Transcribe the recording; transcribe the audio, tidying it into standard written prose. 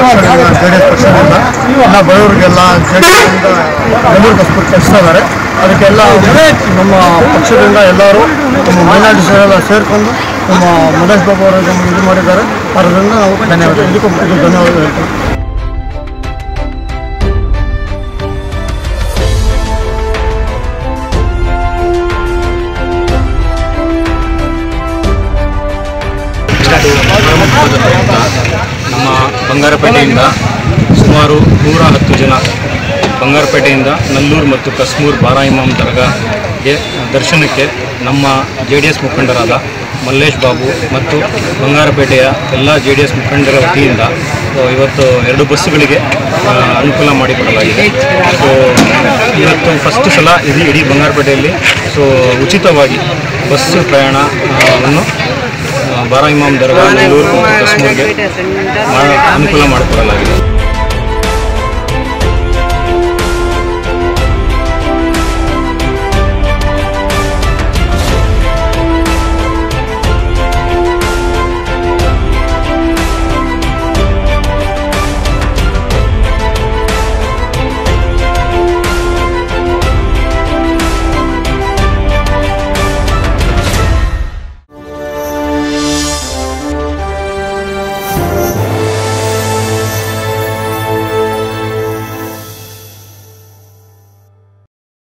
JDS ಪಕ್ಷದಿಂದ ಎಲ್ಲ ಬಡವರಿಗೆಲ್ಲ JDSನಿಂದ ಬೆಂಗಳೂರಿಗೆ ಸ್ಫೂರ್ತಿ ಕಳಿಸ್ತಾ ಅದಕ್ಕೆಲ್ಲ ನಮ್ಮ ಪಕ್ಷದಿಂದ ಎಲ್ಲರೂ ನಮ್ಮ ಮೈನಾರಿಟೀಸ್ ಎಲ್ಲ ಸೇರಿಕೊಂಡು ನಮ್ಮ ಮಹೇಶ್ ಬಾಬು ಅವರು ಇದು ಮಾಡಿದ್ದಾರೆ. ಅದರಿಂದ ನಾವು ಧನ್ಯವಾದ ಹೇಳ್ತೀವಿ. ನಮ್ಮ ಬಂಗಾರಪೇಟೆಯಿಂದ ಸುಮಾರು 110 ಜನ ಬಂಗಾರಪೇಟೆಯಿಂದ ನಲ್ಲೂರು ಮತ್ತು ಕಸ್ಮೂರು ಬಾರಾ ಇಮಾಮ್ ದರ್ಗಾಗೆ ದರ್ಶನಕ್ಕೆ ನಮ್ಮ JDS ಮುಖಂಡರಾದ ಮಲ್ಲೇಶ್ ಬಾಬು ಮತ್ತು ಬಂಗಾರಪೇಟೆಯ ಎಲ್ಲ JDS ಮುಖಂಡರ ವತಿಯಿಂದ ಇವತ್ತು 2 ಬಸ್ಸುಗಳಿಗೆ ಅನುಕೂಲ ಮಾಡಿಕೊಡಲಾಗಿದೆ. ಸೊ ಇವತ್ತು ಫಸ್ಟ್ ಸಲ ಇಡೀ ಬಂಗಾರಪೇಟೆಯಲ್ಲಿ ಉಚಿತವಾಗಿ ಬಸ್ ಪ್ರಯಾಣವನ್ನು ಬಾರಾ ಇಮಾಮ್ ದರ್ಗಾ ನಲ್ಲೂರು ಮತ್ತು ಕಸ್ಮೂರಿಗೆ ಅನುಕೂಲ ಮಾಡಿಕೊಡಲಾಗಿದೆ.